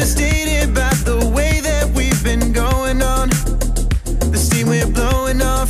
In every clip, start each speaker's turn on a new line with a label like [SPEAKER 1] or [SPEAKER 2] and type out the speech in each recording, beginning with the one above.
[SPEAKER 1] devastated by the way that we've been going on. The steam we're blowing off.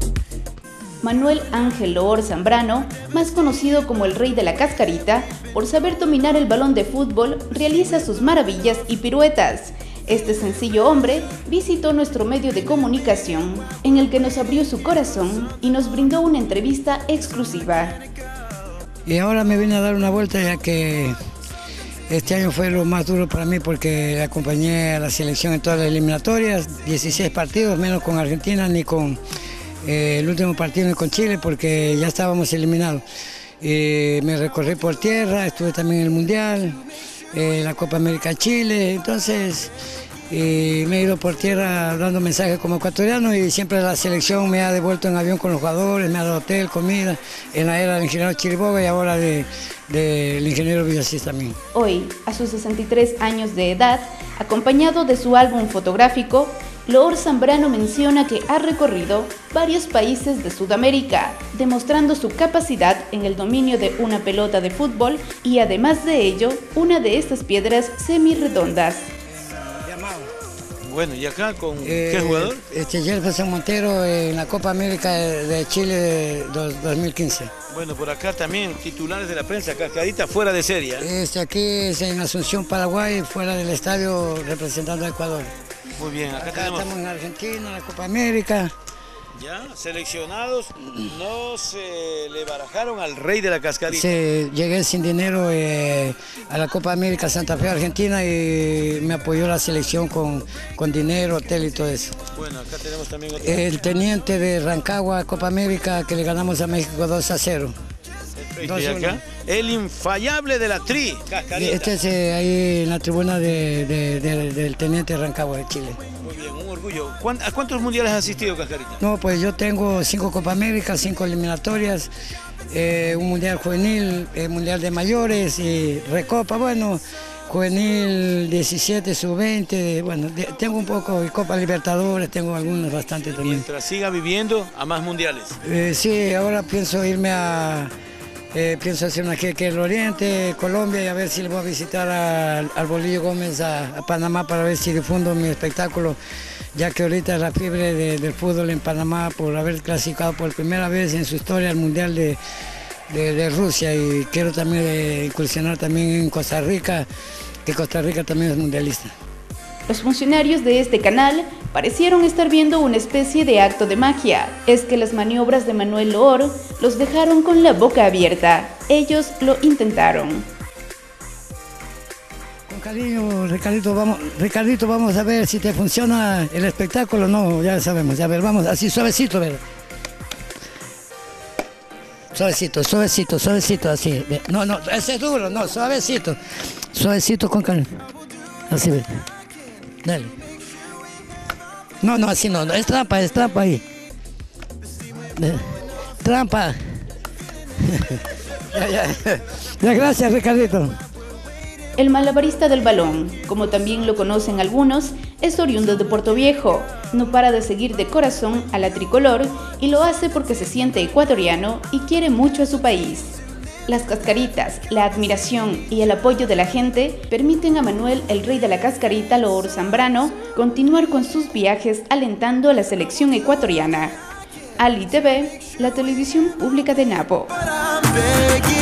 [SPEAKER 2] Manuel Ángel Loor Zambrano, más conocido como el Rey de la Cascarita, por saber dominar el balón de fútbol, realiza sus maravillas y piruetas. Este sencillo hombre visitó nuestro medio de comunicación, en el que nos abrió su corazón y nos brindó una entrevista exclusiva.
[SPEAKER 3] Y ahora me vine a dar una vuelta, ya que este año fue lo más duro para mí, porque acompañé a la selección en todas las eliminatorias, 16 partidos, menos con Argentina ni con el último partido ni con Chile, porque ya estábamos eliminados. Me recorrí por tierra, estuve también en el Mundial, la Copa América Chile, entonces me he ido por tierra dando mensajes como ecuatoriano, y siempre la selección me ha devuelto en avión con los jugadores, me ha dado hotel, comida, en la era del ingeniero Chiriboga y ahora del ingeniero Villasís también.
[SPEAKER 2] Hoy, a sus 63 años de edad, acompañado de su álbum fotográfico, Loor Zambrano menciona que ha recorrido varios países de Sudamérica, demostrando su capacidad en el dominio de una pelota de fútbol y además de ello, una de estas piedras semirredondas.
[SPEAKER 4] Bueno, ¿y acá con qué jugador?
[SPEAKER 3] Jefferson Montero en la Copa América de Chile de 2015.
[SPEAKER 4] Bueno, por acá también titulares de la prensa, Cascarita fuera de serie.
[SPEAKER 3] Aquí es en Asunción, Paraguay, fuera del estadio representando a Ecuador.
[SPEAKER 4] Muy bien, acá
[SPEAKER 3] estamos en Argentina, la Copa América.
[SPEAKER 4] Ya, seleccionados, no se le barajaron al Rey de la Cascarita.
[SPEAKER 3] Sí, llegué sin dinero a la Copa América Santa Fe, Argentina, y me apoyó la selección con dinero, hotel y todo eso.
[SPEAKER 4] Bueno, acá tenemos también otro.
[SPEAKER 3] El teniente de Rancagua, Copa América, que le ganamos a México 2-0.
[SPEAKER 4] Perfecto, y acá, el infallable de la Tri, Cascarita.
[SPEAKER 3] Este es ahí en la tribuna del teniente de Rancagua de Chile.
[SPEAKER 4] Muy bien, un orgullo. ¿A cuántos mundiales has asistido, Cascarita?
[SPEAKER 3] No, pues yo tengo 5 Copa América, 5 eliminatorias, un mundial juvenil, mundial de mayores y recopa, bueno, juvenil 17, sub-20, bueno, tengo un poco, y Copa Libertadores, tengo algunos bastante también.
[SPEAKER 4] Mientras siga viviendo, a más mundiales.
[SPEAKER 3] Sí, ahora pienso irme pienso hacer una gira en el Oriente, Colombia, y a ver si le voy a visitar al Bolillo Gómez a Panamá para ver si difundo mi espectáculo, ya que ahorita la fiebre del fútbol en Panamá por haber clasificado por primera vez en su historia al Mundial de Rusia, y quiero también incursionar también en Costa Rica, que Costa Rica también es mundialista.
[SPEAKER 2] Los funcionarios de este canal parecieron estar viendo una especie de acto de magia. Es que las maniobras de Manuel Loor los dejaron con la boca abierta. Ellos lo intentaron.
[SPEAKER 3] Con cariño, Ricardito, vamos a ver si te funciona el espectáculo. No, ya sabemos, ya ver, vamos, así suavecito, ver. Suavecito, así. No, ese es duro, no, suavecito con cariño. Así, ve. Dale. No, así no, es trampa ahí. Trampa. Ya, gracias, Ricardito.
[SPEAKER 2] El malabarista del balón, como también lo conocen algunos, es oriundo de Puerto Viejo. No para de seguir de corazón a la tricolor y lo hace porque se siente ecuatoriano y quiere mucho a su país. Las cascaritas, la admiración y el apoyo de la gente permiten a Manuel, el Rey de la Cascarita, Loor Zambrano, continuar con sus viajes alentando a la selección ecuatoriana. Ali TV, la televisión pública de Napo.